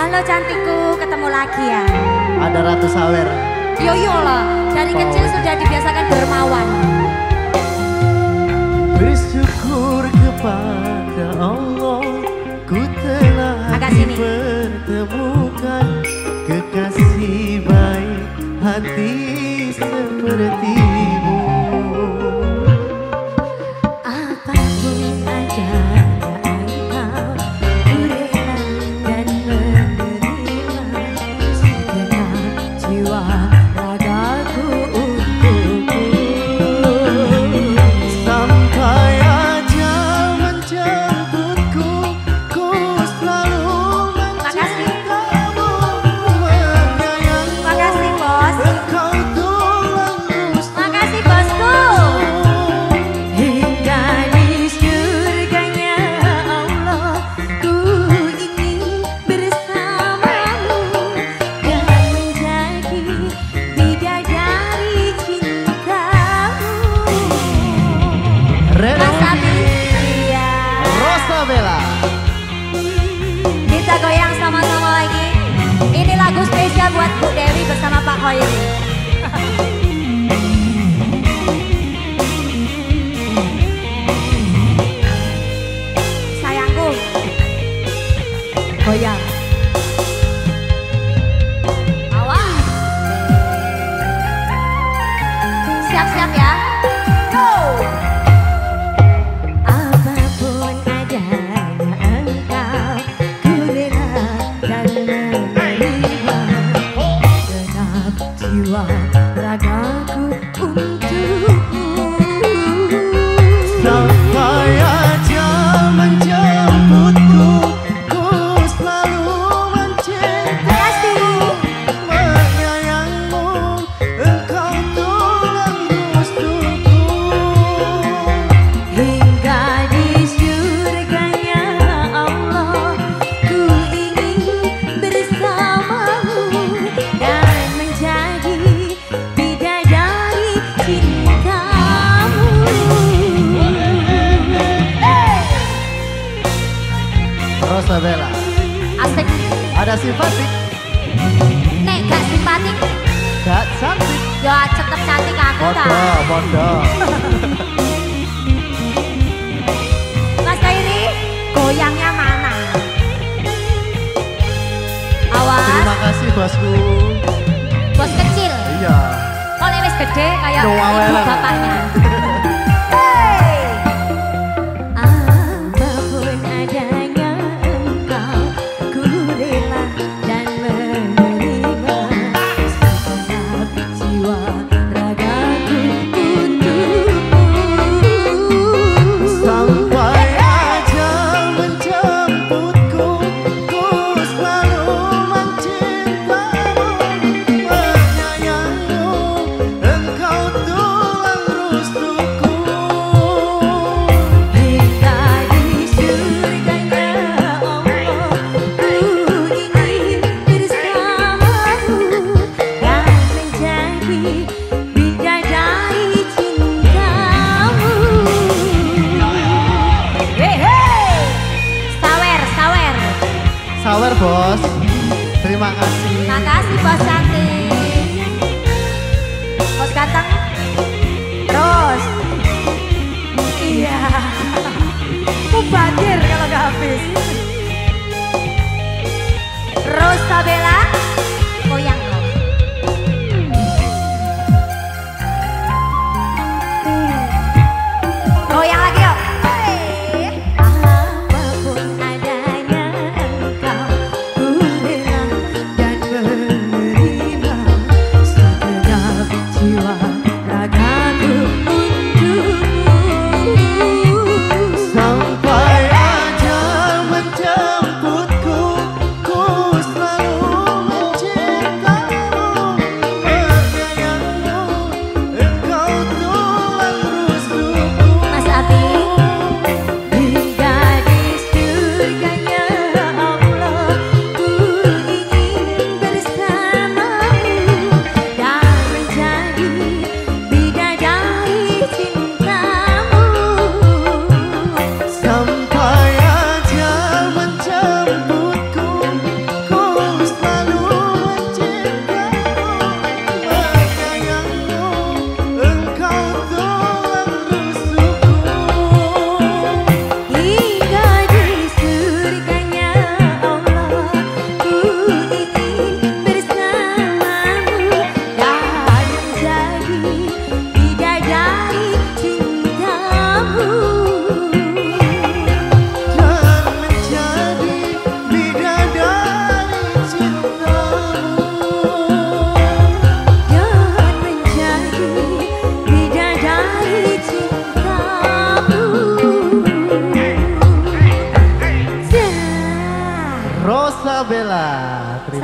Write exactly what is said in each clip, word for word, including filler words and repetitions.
Halo cantikku, ketemu lagi ya. Ada Ratu Sawer. Yo yo lah, dari kecil sudah dibiasakan dermawan. Bersyukur kepada Allah, ku telah dipertemukan kekasih baik hati sepertimu. Apapun adanya engkau, ku rela dan menerima segenap jiwa ragaku untukmu. Sampai ajal menjemputku, ku selalu mencintamu, menyayangimu. Makasih bos. Engkau tulang rusukku. Makasih bosku. Hingga di surganya Allah, ku ingin bersamamu dan menjadi bidadari cintamu. Mas Abi, iya. Rosabella. Kita goyang sama-sama lagi. Ini lagu spesial buat Bu Dewi bersama Pak Hoiri. Sayangku, goyang. Awas. Siap-siap ya. Go. Apapun adanya engkau, ku rela dan menerima genap jiwa ragaku untukmu. Sampai ajal menjemputku, ku selalu mencintamu, menyayangimu. Engkau tulang rusukku. Hingga di surganya Allah, ku ingin bersamamu dan menjadi bidadari cintamu. Hey! Rosabella. Asik. Ada simpatik, Nek gak simpatik, gak cantik. ya tetep cantik aku Bodoh, kan. bodoh. Mas Kairi, goyangnya mana? Awas, Terima kasih bosku. bos kecil. Iya. Kalau wis gede kayak No, ibu awelan. bapaknya. Hey! Apapun adanya engkau, ku rela dan menerima segenap jiwa ragaku untukmu. Sampai ajal menjemputku, ku selalu mencintamu, menyayangimu. Engkau tulang rusukku.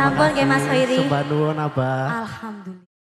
Ampun, nggih Mas Hoiri. Sembah nuwun Abah. Alhamdulillah.